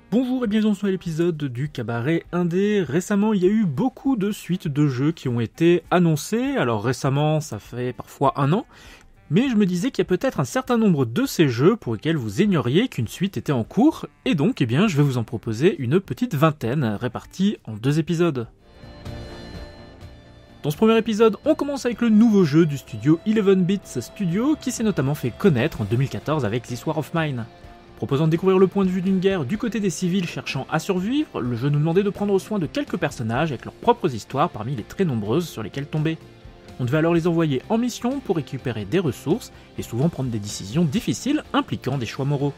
Bonjour et bienvenue dans ce nouvel épisode du Cabaret Indé. Récemment, il y a eu beaucoup de suites de jeux qui ont été annoncées. Alors récemment, ça fait parfois un an. Mais je me disais qu'il y a peut-être un certain nombre de ces jeux pour lesquels vous ignoriez qu'une suite était en cours. Et donc, je vais vous en proposer une petite vingtaine, répartie en 2 épisodes. Dans ce premier épisode, on commence avec le nouveau jeu du studio 11 Bits Studio qui s'est notamment fait connaître en 2014 avec This War of Mine. Proposant de découvrir le point de vue d'une guerre du côté des civils cherchant à survivre, le jeu nous demandait de prendre soin de quelques personnages avec leurs propres histoires parmi les très nombreuses sur lesquelles tomber. On devait alors les envoyer en mission pour récupérer des ressources et souvent prendre des décisions difficiles impliquant des choix moraux.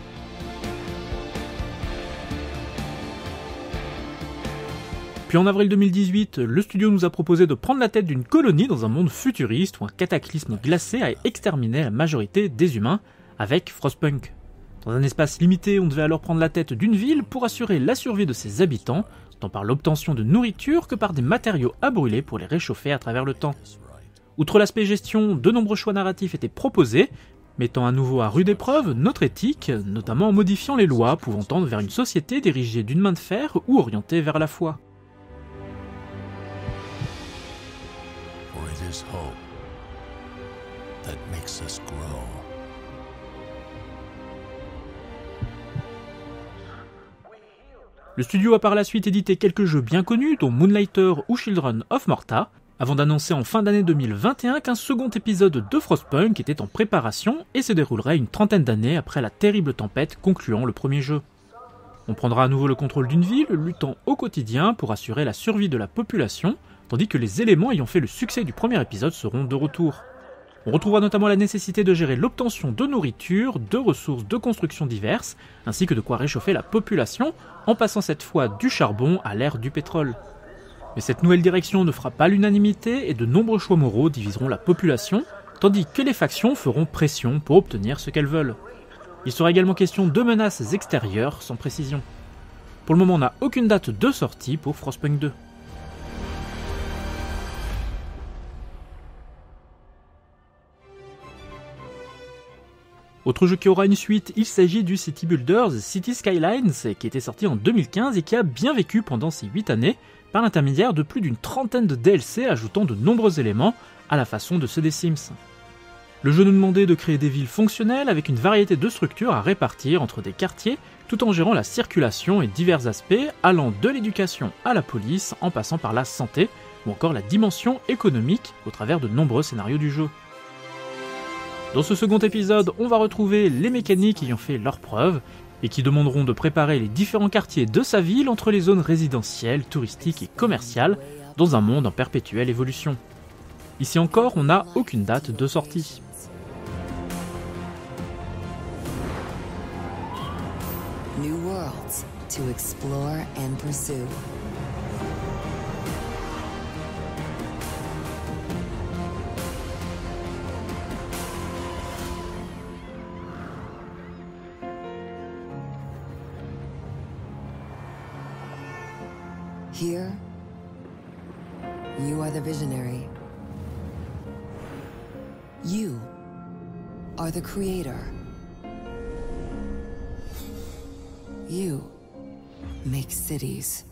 Puis en avril 2018, le studio nous a proposé de prendre la tête d'une colonie dans un monde futuriste où un cataclysme glacé a exterminé la majorité des humains avec Frostpunk. Dans un espace limité, on devait alors prendre la tête d'une ville pour assurer la survie de ses habitants, tant par l'obtention de nourriture que par des matériaux à brûler pour les réchauffer à travers le temps. Outre l'aspect gestion, de nombreux choix narratifs étaient proposés, mettant à nouveau à rude épreuve notre éthique, notamment en modifiant les lois pouvant tendre vers une société dirigée d'une main de fer ou orientée vers la foi. For it is hope that makes us grow. Le studio a par la suite édité quelques jeux bien connus, dont Moonlighter ou Children of Morta, avant d'annoncer en fin d'année 2021 qu'un second épisode de Frostpunk était en préparation et se déroulerait une trentaine d'années après la terrible tempête concluant le premier jeu. On prendra à nouveau le contrôle d'une ville, luttant au quotidien pour assurer la survie de la population, tandis que les éléments ayant fait le succès du premier épisode seront de retour. On retrouvera notamment la nécessité de gérer l'obtention de nourriture, de ressources de construction diverses, ainsi que de quoi réchauffer la population, en passant cette fois du charbon à l'ère du pétrole. Mais cette nouvelle direction ne fera pas l'unanimité et de nombreux choix moraux diviseront la population, tandis que les factions feront pression pour obtenir ce qu'elles veulent. Il sera également question de menaces extérieures sans précision. Pour le moment, on n'a aucune date de sortie pour Frostpunk 2. Autre jeu qui aura une suite, il s'agit du City Builders City Skylines, qui était sorti en 2015 et qui a bien vécu pendant ces 8 années, par l'intermédiaire de plus d'une trentaine de DLC ajoutant de nombreux éléments, à la façon de ceux des Sims. Le jeu nous demandait de créer des villes fonctionnelles avec une variété de structures à répartir entre des quartiers, tout en gérant la circulation et divers aspects, allant de l'éducation à la police, en passant par la santé, ou encore la dimension économique au travers de nombreux scénarios du jeu. Dans ce second épisode, on va retrouver les mécaniques ayant fait leurs preuves et qui demanderont de préparer les différents quartiers de sa ville entre les zones résidentielles, touristiques et commerciales dans un monde en perpétuelle évolution. Ici encore, on n'a aucune date de sortie. New worlds to explore and pursue. Here, you are the visionary. You are the creator. You make cities.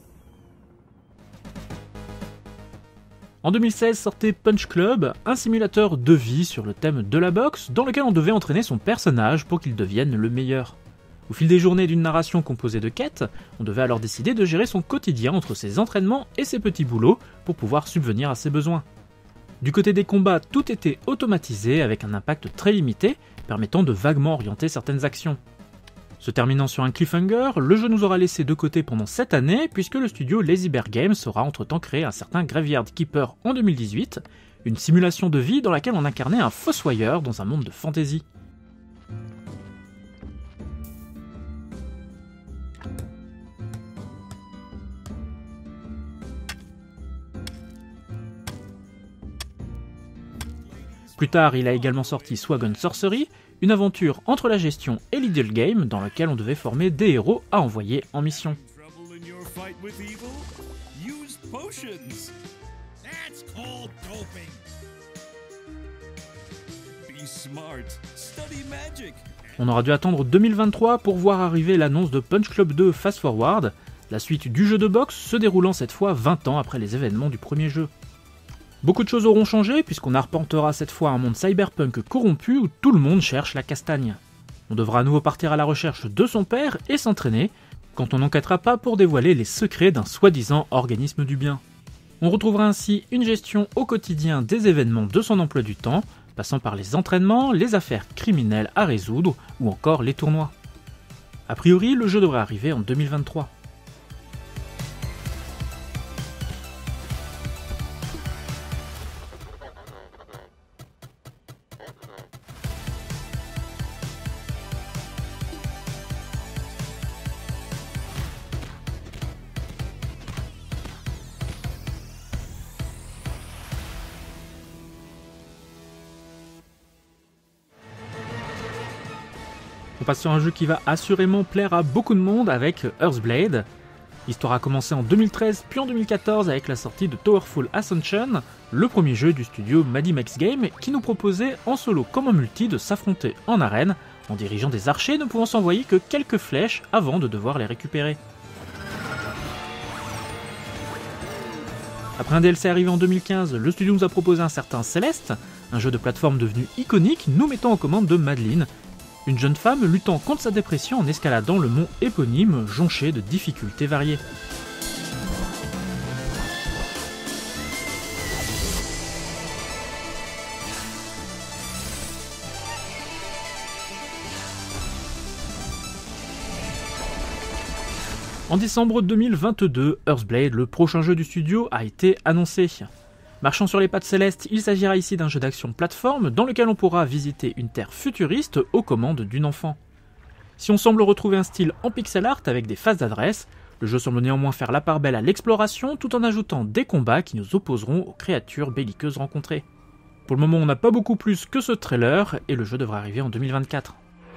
En 2016 sortait Punch Club, un simulateur de vie sur le thème de la boxe, dans lequel on devait entraîner son personnage pour qu'il devienne le meilleur. Au fil des journées d'une narration composée de quêtes, on devait alors décider de gérer son quotidien entre ses entraînements et ses petits boulots pour pouvoir subvenir à ses besoins. Du côté des combats, tout était automatisé avec un impact très limité, permettant de vaguement orienter certaines actions. Se terminant sur un cliffhanger, le jeu nous aura laissé de côté pendant 7 années puisque le studio Lazy Bear Games aura entre-temps créé un certain Graveyard Keeper en 2018, une simulation de vie dans laquelle on incarnait un fossoyeur dans un monde de fantasy. Plus tard, il a également sorti Swagon Sorcery, une aventure entre la gestion et l'ideal game dans laquelle on devait former des héros à envoyer en mission. Be smart, study magic, On aura dû attendre 2023 pour voir arriver l'annonce de Punch Club 2 Fast Forward, la suite du jeu de boxe se déroulant cette fois 20 ans après les événements du premier jeu. Beaucoup de choses auront changé puisqu'on arpentera cette fois un monde cyberpunk corrompu où tout le monde cherche la castagne. On devra à nouveau partir à la recherche de son père et s'entraîner quand on n'enquêtera pas pour dévoiler les secrets d'un soi-disant organisme du bien. On retrouvera ainsi une gestion au quotidien des événements de son emploi du temps, passant par les entraînements, les affaires criminelles à résoudre ou encore les tournois. A priori, le jeu devrait arriver en 2023. On passe sur un jeu qui va assurément plaire à beaucoup de monde avec Earthblade. L'histoire a commencé en 2013 puis en 2014 avec la sortie de Towerfall Ascension, le premier jeu du studio Maddymax Games qui nous proposait en solo comme en multi de s'affronter en arène en dirigeant des archers ne pouvant s'envoyer que quelques flèches avant de devoir les récupérer. Après un DLC arrivé en 2015, le studio nous a proposé un certain Celeste, un jeu de plateforme devenu iconique nous mettant aux commandes de Madeline, une jeune femme luttant contre sa dépression en escaladant le mont éponyme jonché de difficultés variées. En décembre 2022, Earthblade, le prochain jeu du studio, a été annoncé. Marchant sur les pattes célestes, il s'agira ici d'un jeu d'action plateforme dans lequel on pourra visiter une terre futuriste aux commandes d'une enfant. Si on semble retrouver un style en pixel art avec des phases d'adresse, le jeu semble néanmoins faire la part belle à l'exploration tout en ajoutant des combats qui nous opposeront aux créatures belliqueuses rencontrées. Pour le moment on n'a pas beaucoup plus que ce trailer et le jeu devrait arriver en 2024.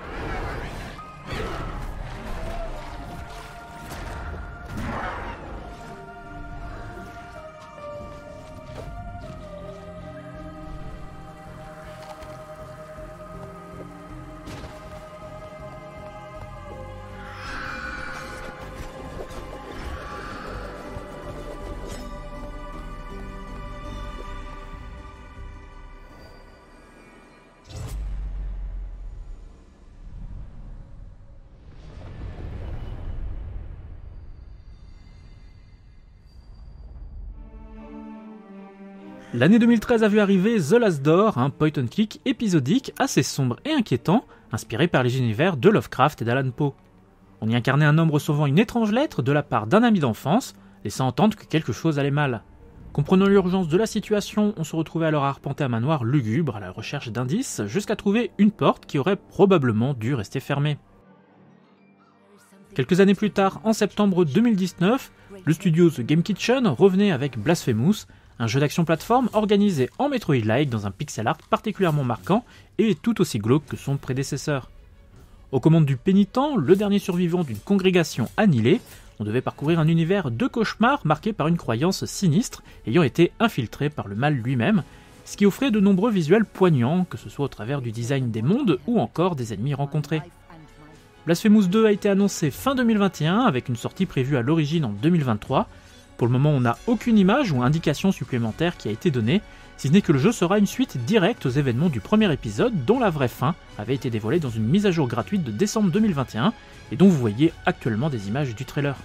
L'année 2013 a vu arriver The Last Door, un point-and-click épisodique assez sombre et inquiétant, inspiré par les univers de Lovecraft et d'Alan Poe. On y incarnait un homme recevant une étrange lettre de la part d'un ami d'enfance, laissant entendre que quelque chose allait mal. Comprenant l'urgence de la situation, on se retrouvait alors à arpenter un manoir lugubre à la recherche d'indices, jusqu'à trouver une porte qui aurait probablement dû rester fermée. Quelques années plus tard, en septembre 2019, le studio The Game Kitchen revenait avec Blasphemous, un jeu d'action plateforme organisé en Metroid-like dans un pixel art particulièrement marquant et tout aussi glauque que son prédécesseur. Aux commandes du pénitent, le dernier survivant d'une congrégation annihilée, on devait parcourir un univers de cauchemars marqué par une croyance sinistre ayant été infiltrée par le mal lui-même, ce qui offrait de nombreux visuels poignants, que ce soit au travers du design des mondes ou encore des ennemis rencontrés. Blasphemous 2 a été annoncé fin 2021 avec une sortie prévue à l'origine en 2023. Pour le moment, on n'a aucune image ou indication supplémentaire qui a été donnée, si ce n'est que le jeu sera une suite directe aux événements du premier épisode dont la vraie fin avait été dévoilée dans une mise à jour gratuite de décembre 2021 et dont vous voyez actuellement des images du trailer.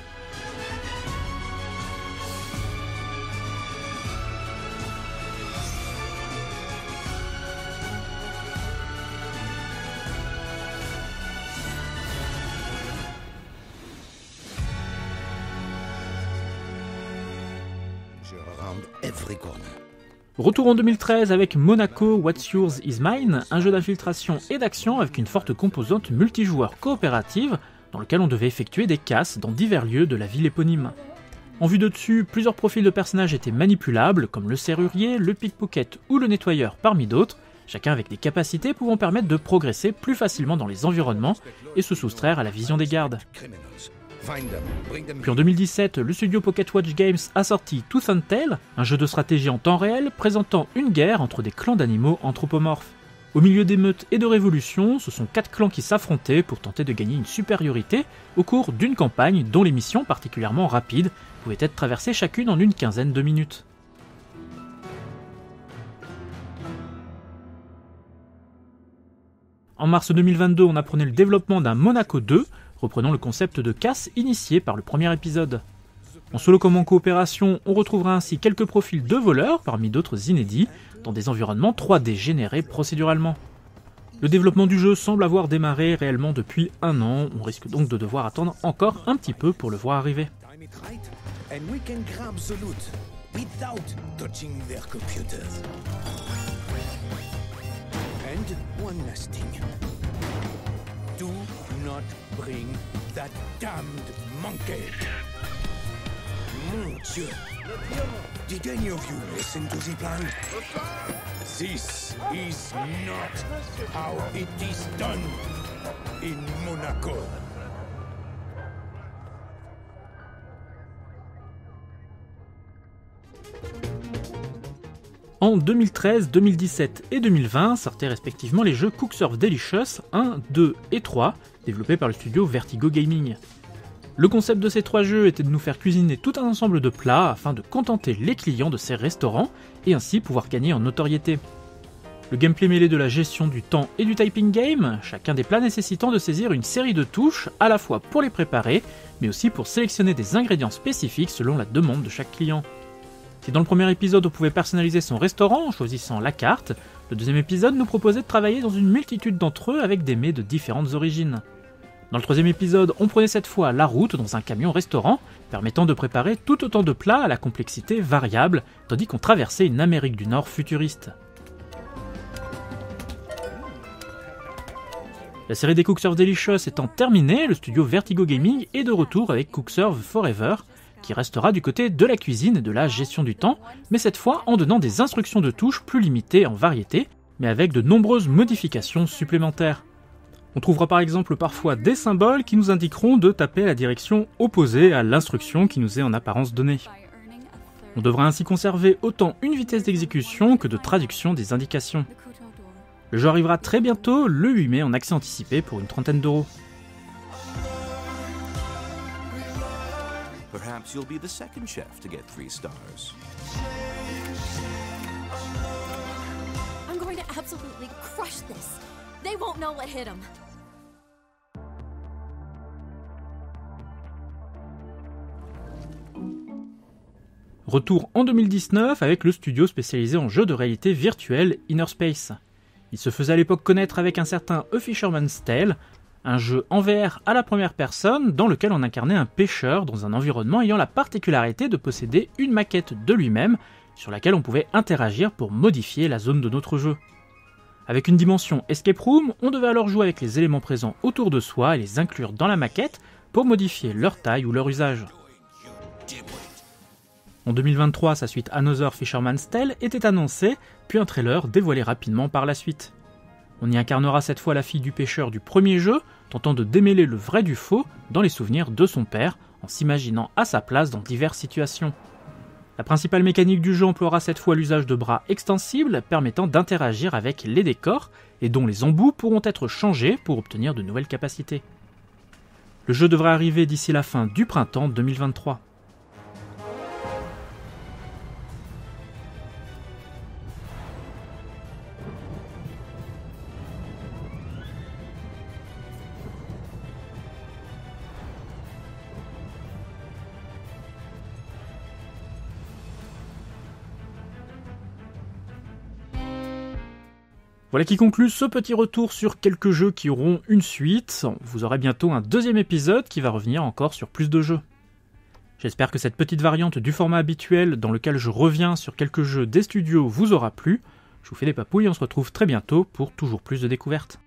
Retour en 2013 avec Monaco What's Yours Is Mine, un jeu d'infiltration et d'action avec une forte composante multijoueur coopérative dans lequel on devait effectuer des casses dans divers lieux de la ville éponyme. En vue de dessus, plusieurs profils de personnages étaient manipulables comme le serrurier, le pickpocket ou le nettoyeur parmi d'autres, chacun avec des capacités pouvant permettre de progresser plus facilement dans les environnements et se soustraire à la vision des gardes. Puis en 2017, le studio Pocket Watch Games a sorti Tooth and Tail, un jeu de stratégie en temps réel présentant une guerre entre des clans d'animaux anthropomorphes. Au milieu d'émeutes et de révolutions, ce sont 4 clans qui s'affrontaient pour tenter de gagner une supériorité au cours d'une campagne dont les missions particulièrement rapides pouvaient être traversées chacune en une quinzaine de minutes. En mars 2022, on apprenait le développement d'un Monaco 2, reprenant le concept de casse initié par le premier épisode. En solo comme en coopération, on retrouvera ainsi quelques profils de voleurs, parmi d'autres inédits, dans des environnements 3D générés procéduralement. Le développement du jeu semble avoir démarré réellement depuis 1 an, on risque donc de devoir attendre encore un petit peu pour le voir arriver. And one last thing. Do not bring that damned monkey. Mon Dieu. Did any of you listen to the plan? This is not how it is done in Monaco. En 2013, 2017 et 2020 sortaient respectivement les jeux Cook Serve Delicious 1, 2 et 3, développés par le studio Vertigo Gaming. Le concept de ces 3 jeux était de nous faire cuisiner tout un ensemble de plats afin de contenter les clients de ces restaurants et ainsi pouvoir gagner en notoriété. Le gameplay mêlé de la gestion du temps et du typing game, chacun des plats nécessitant de saisir une série de touches à la fois pour les préparer, mais aussi pour sélectionner des ingrédients spécifiques selon la demande de chaque client. Si dans le premier épisode on pouvait personnaliser son restaurant en choisissant la carte, le deuxième épisode nous proposait de travailler dans une multitude d'entre eux avec des mets de différentes origines. Dans le troisième épisode, on prenait cette fois la route dans un camion restaurant, permettant de préparer tout autant de plats à la complexité variable, tandis qu'on traversait une Amérique du Nord futuriste. La série des Cook Serve Delicious étant terminée, le studio Vertigo Gaming est de retour avec Cook Serve Forever, qui restera du côté de la cuisine et de la gestion du temps, mais cette fois en donnant des instructions de touches plus limitées en variété, mais avec de nombreuses modifications supplémentaires. On trouvera par exemple parfois des symboles qui nous indiqueront de taper à la direction opposée à l'instruction qui nous est en apparence donnée. On devra ainsi conserver autant une vitesse d'exécution que de traduction des indications. Le jeu arrivera très bientôt, le 8 mai, en accès anticipé pour une trentaine d'euros. Perhaps you'll be the second chef to get 3 stars. I'm going to absolutely crush this. They won't know what hit them. Retour en 2019 avec le studio spécialisé en jeux de réalité virtuelle Inner Space. Il se faisait à l'époque connaître avec un certain A Fisherman's Tale, un jeu en VR à la première personne dans lequel on incarnait un pêcheur dans un environnement ayant la particularité de posséder une maquette de lui-même sur laquelle on pouvait interagir pour modifier la zone de notre jeu. Avec une dimension escape room, on devait alors jouer avec les éléments présents autour de soi et les inclure dans la maquette pour modifier leur taille ou leur usage. En 2023, sa suite Another Fisherman's Tale était annoncée, puis un trailer dévoilé rapidement par la suite. On y incarnera cette fois la fille du pêcheur du premier jeu, tentant de démêler le vrai du faux dans les souvenirs de son père, en s'imaginant à sa place dans diverses situations. La principale mécanique du jeu emploiera cette fois l'usage de bras extensibles permettant d'interagir avec les décors et dont les embouts pourront être changés pour obtenir de nouvelles capacités. Le jeu devrait arriver d'ici la fin du printemps 2023. Voilà qui conclut ce petit retour sur quelques jeux qui auront une suite. Vous aurez bientôt un deuxième épisode qui va revenir encore sur plus de jeux. J'espère que cette petite variante du format habituel dans lequel je reviens sur quelques jeux des studios vous aura plu. Je vous fais des papouilles et on se retrouve très bientôt pour toujours plus de découvertes.